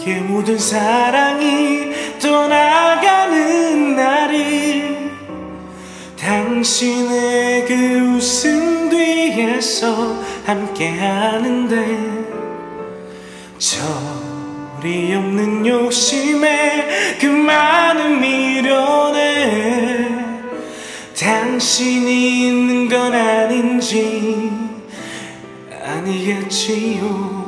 내게 모든 사랑이 떠나가는 날이 당신의 그 웃음 뒤에서 함께하는데 절이 없는 욕심에 그 많은 미련에 당신이 있는 건 아닌지 아니겠지요.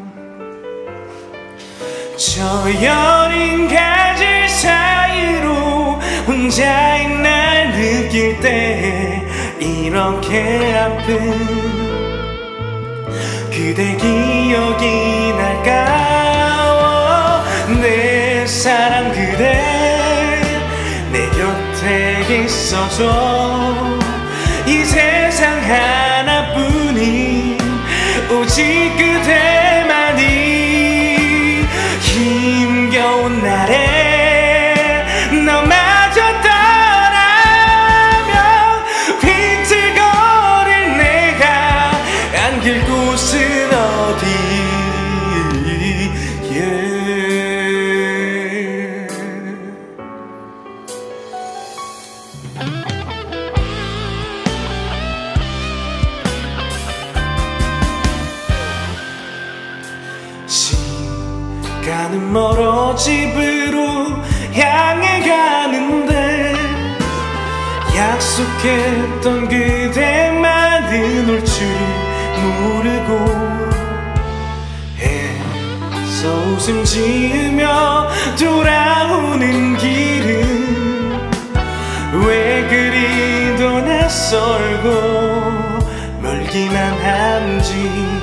저 여린 가지 사이로 혼자인 날 느낄 때 이렇게 아픈 그대 기억이 날까워. 내 사랑 그대 내 곁에 있어줘. 이 세상 하나뿐인 오직 그대만이 힘겨운 날에 너마저 떠나면 비틀거릴 내가 안길 곳은 어디. 시간은 멀어 집으로 향해 가는데 약속했던 그대만은 올 줄 모르고 애써 웃음 지으며 돌아오는 길은 왜 그리도 낯설고 멀기만 한지.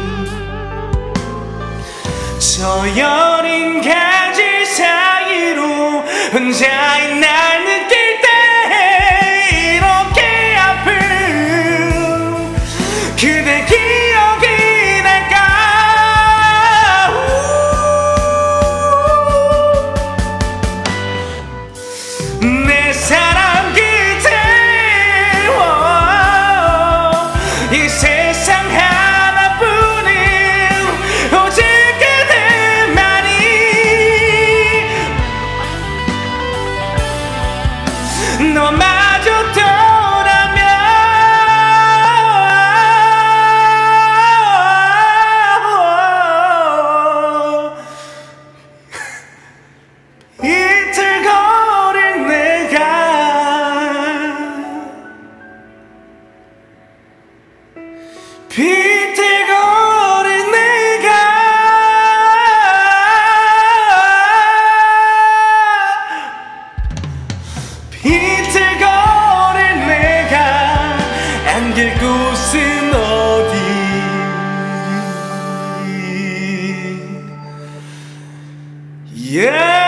저 여린 가지 사이로 혼자인 날 느낄 때 이렇게 아픈 그대 기억이 날까. 내 사랑 그대 이 세상 하나뿐인 오직 너마저 떠나면 이틀거릴 내가 비틀거릴 내가 비틀거릴 내가 안길 곳은 어디. Yeah.